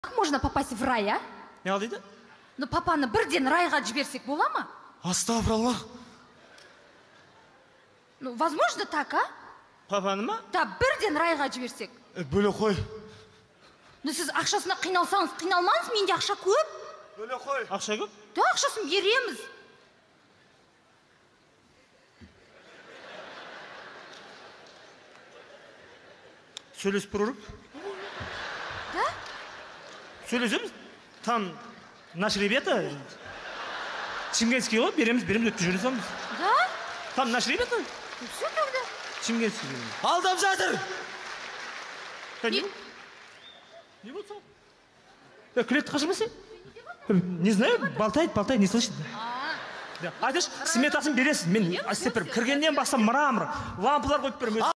Как можно попасть в рай, а? Не дейді? Ну, папаны бірден райға жіберсек бола ма? Астағфираллах. Ну, возможно так, а? Папаны ма? Да, бірден райға жіберсек. Бөле қой. Ну, сіз ақшасына қиналсаңыз, қиналмаңыз, менде ақша көп. Бөле қой. Ақша көп? Да, ақшасын береміз. Сөйлесіп тұрырық. Да? Сөйлесеміз. Там наши ребята Чимгенский ғой, береміз, өтіп жүресеміз. Да? Там наши ребята Все тогда. Чимгенский. Алдап жатыр. Не болды сол? Клетті қашырмаса? Не знаю, болтает, не слышит. Айтыш, сметасын бересіз. Мен істеп беріп, кіргеннен бастап мыра, лампылар қойып беремін.